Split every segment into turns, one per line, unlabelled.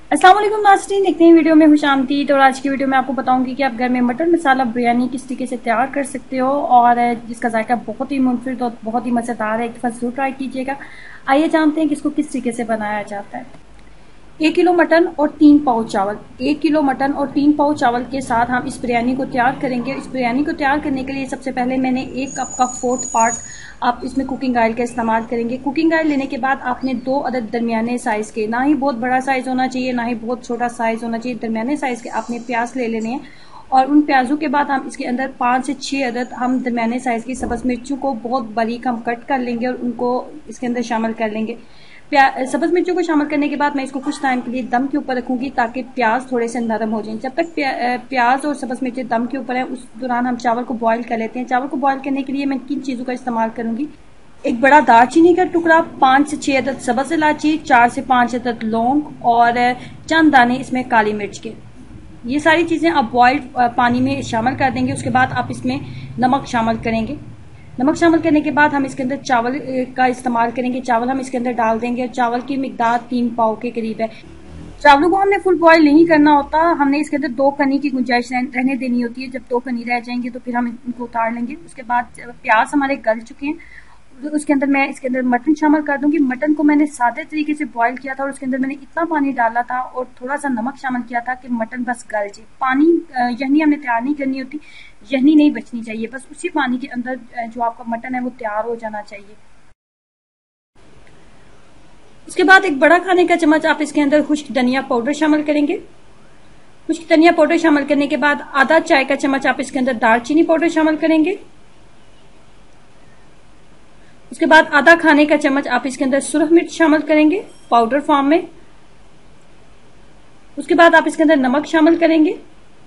अस्सलाम वालेकुम नाज़रीन, देखते हैं वीडियो में खुशामदीद। और आज की वीडियो में आपको बताऊंगी कि आप घर में मटन मसाला बिरयानी किस तरीके से तैयार कर सकते हो और जिसका जायका बहुत ही मुनफरिद और बहुत ही मज़ेदार है। एक दफ़ा ज़रूर ट्राई कीजिएगा। आइए जानते हैं कि इसको किस तरीके से बनाया जाता है। 1 किलो मटन और 3 पाव चावल। 1 किलो मटन और 3 पाव चावल के साथ हम इस बिरयानी को तैयार करेंगे। इस बिरयानी को तैयार करने के लिए सबसे पहले मैंने 1 कप का 4th पार्ट आप इसमें कुकिंग ऑयल का इस्तेमाल करेंगे। कुकिंग ऑयल लेने के बाद आपने 2 अदद दरमियाने साइज के, ना ही बहुत बड़ा साइज होना चाहिए ना ही बहुत छोटा साइज होना चाहिए, दरमियाने साइज के आपने प्याज ले लेने हैं। और उन प्याजों के बाद हम इसके अंदर 5 से 6 अदद हम दरमियाने साइज की सब्ज मिर्चों को बहुत बारीक हम कट कर लेंगे और उनको इसके अंदर शामिल कर लेंगे। सब्ज मिर्चों को शामिल करने के बाद मैं इसको कुछ टाइम के लिए दम के ऊपर रखूंगी ताकि प्याज थोड़े से नरम हो जाएं। जब तक प्याज और सब्ज मिर्चें दम के ऊपर है उस दौरान हम चावल को बॉईल कर लेते हैं। चावल को बॉईल करने के लिए मैं किन चीजों का इस्तेमाल करूंगी? एक बड़ा दालचीनी का टुकड़ा, 5 से 6 अदद सब्ज इलायची, 4 से 5 अदद लौंग और चंद दाने इसमें काली मिर्च के। ये सारी चीजें आप बॉइल्ड पानी में शामिल कर देंगे। उसके बाद आप इसमें नमक शामिल करेंगे। नमक शामिल करने के बाद हम इसके अंदर चावल का इस्तेमाल करेंगे। चावल हम इसके अंदर डाल देंगे और चावल की मिकदार 3 पाव के करीब है। चावलों को हमने फुल बॉईल नहीं करना होता, हमने इसके अंदर 2 कनी की गुंजाइश रहने देनी होती है। जब 2 कनी रह जाएंगे तो फिर हम इनको उतार लेंगे। उसके बाद प्याज हमारे गल चुके हैं, उसके अंदर मैं इसके अंदर मटन शामिल कर दूंगी। मटन को मैंने सादे तरीके से बॉईल किया था और उसके अंदर मैंने इतना पानी डाला था और थोड़ा सा नमक शामिल किया था कि मटन बस गल जाए। पानी यखनी हमने तैयार नहीं करनी होती, यखनी नहीं बचनी चाहिए, बस उसी पानी के अंदर जो आपका मटन है वो तैयार हो जाना चाहिए। उसके बाद एक बड़ा खाने का चम्मच आप इसके अंदर खुश्क धनिया पाउडर शामिल करेंगे। खुश्क धनिया पाउडर शामिल करने के बाद आधा चाय का चम्मच आप इसके अंदर दालचीनी पाउडर शामिल करेंगे। उसके बाद आधा खाने का चम्मच आप इसके अंदर सुरख मिर्च शामिल करेंगे पाउडर फॉर्म में। उसके बाद आप इसके अंदर नमक शामिल करेंगे।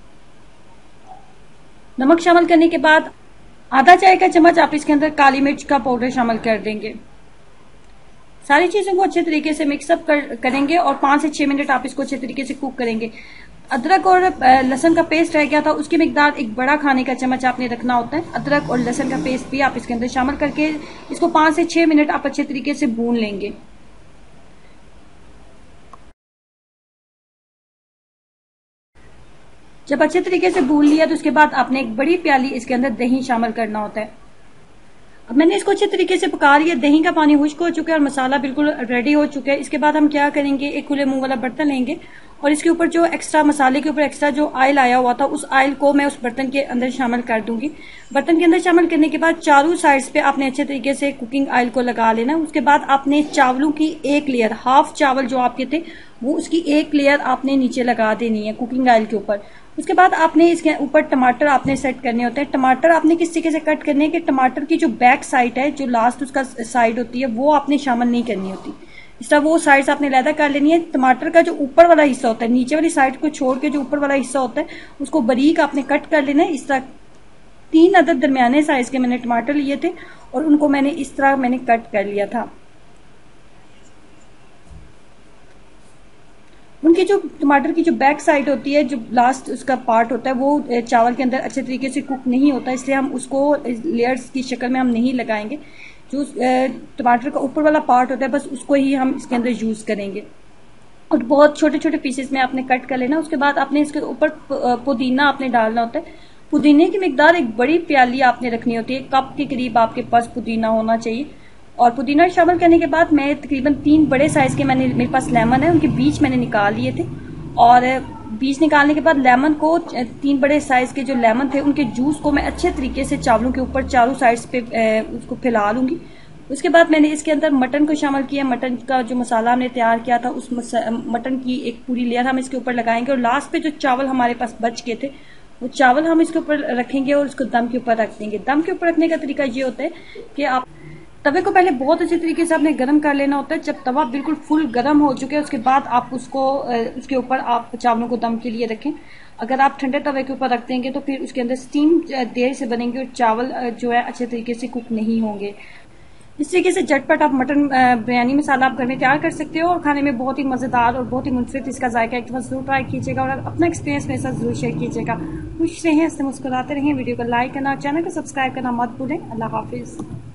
नमक शामिल करने के बाद आधा चाय का चम्मच आप इसके अंदर काली मिर्च का पाउडर शामिल कर देंगे। सारी चीजों को अच्छे तरीके से मिक्सअप करेंगे और 5 से 6 मिनट आप इसको अच्छे तरीके से कुक करेंगे। अदरक और लहसुन का पेस्ट रह गया था, उसकी मिकदार एक बड़ा खाने का चम्मच आपने रखना होता है। अदरक और लहसुन का पेस्ट भी आप इसके अंदर शामिल करके इसको 5 से 6 मिनट आप अच्छे तरीके से भून लेंगे। जब अच्छे तरीके से भून लिया तो उसके बाद आपने एक बड़ी प्याली इसके अंदर दही शामिल करना होता है। अब मैंने इसको अच्छे तरीके से पका लिया, दही का पानी खुश्क हो चुका है और मसाला बिल्कुल रेडी हो चुका है। इसके बाद हम क्या करेंगे, एक खुले मुंह वाला बर्तन लेंगे और इसके ऊपर जो एक्स्ट्रा मसाले के ऊपर एक्स्ट्रा जो ऑयल आया हुआ था उस ऑयल को मैं उस बर्तन के अंदर शामिल कर दूंगी। बर्तन के अंदर शामिल करने के बाद चारों साइड्स पे आपने अच्छे तरीके से कुकिंग ऑयल को लगा लेना। उसके बाद आपने चावलों की एक लेयर, हाफ चावल जो आपके थे वो उसकी एक लेयर आपने नीचे लगा देनी है कुकिंग ऑयल के ऊपर। उसके बाद आपने इसके ऊपर टमाटर आपने सेट करने होते हैं। टमाटर आपने किस तरीके से कट करने हैं कि टमाटर की जो बैक साइड है, जो लास्ट उसका साइड होती है, वो आपने शामिल नहीं करनी होती। इस तरह वो साइड्स आपने लहदा कर लेनी है। टमाटर का जो ऊपर वाला हिस्सा होता है, नीचे वाली साइड को छोड़ के जो ऊपर वाला हिस्सा होता है उसको बारीक आपने कट कर लेना है। इस तरह 3 अदद दरमियाने साइज के मैंने टमाटर लिए थे और उनको मैंने इस तरह मैंने कट कर लिया था। उनकी जो टमाटर की जो बैक साइड होती है, जो लास्ट उसका पार्ट होता है, वो चावल के अंदर अच्छे तरीके से कुक नहीं होता, इसलिए हम उसको लेयर्स की शक्ल में हम नहीं लगाएंगे। जो टमाटर का ऊपर वाला पार्ट होता है बस उसको ही हम इसके अंदर यूज करेंगे और बहुत छोटे छोटे पीसेस में आपने कट कर लेना। उसके बाद आपने इसके ऊपर पुदीना आपने डालना होता है। पुदीने की मिकदार एक बड़ी प्याली आपने रखनी होती है, कप के करीब आपके पास पुदीना होना चाहिए। और पुदीना शामिल करने के बाद मैं तकरीबन 3 बड़े साइज के मेरे पास लेमन है, उनके बीज मैंने निकाल लिए थे और बीज निकालने के बाद लेमन को 3 बड़े साइज के जो लेमन थे उनके जूस को मैं अच्छे तरीके से चावलों के ऊपर चारों साइड्स पे उसको फैला लूंगी। उसके बाद मैंने इसके अंदर मटन को शामिल किया। मटन का जो मसाला हमने तैयार किया था उस मटन की एक पूरी लेयर हम इसके ऊपर लगाएंगे और लास्ट पे जो चावल हमारे पास बच गए थे वो चावल हम इसके ऊपर रखेंगे और उसको दम के ऊपर रख देंगे। दम के ऊपर रखने का तरीका ये होता है कि आप तवे को पहले बहुत अच्छे तरीके से आपने गर्म कर लेना होता है। जब तवा बिल्कुल फुल गर्म हो चुके उसके बाद आप उसको उसके ऊपर आप चावलों को दम के लिए रखें। अगर आप ठंडे तवे के ऊपर रख देंगे तो फिर उसके अंदर स्टीम देर से बनेंगे और चावल जो है अच्छे तरीके से कुक नहीं होंगे। इस तरीके से झटपट आप मटन बिरयानी मसाला आप घर में तैयार कर सकते हो और खाने में बहुत ही मजेदार और बहुत ही मुनफरिद इसका जायका एक दफा जरूर ट्राई कीजिएगा और अपना एक्सपीरियंस मेरे साथ जरूर शेयर कीजिएगा। खुश रहें, मुस्कुराते रहें, वीडियो को लाइक करना और चैनल को सब्सक्राइब करना मत भूलें। अल्लाह हाफिज।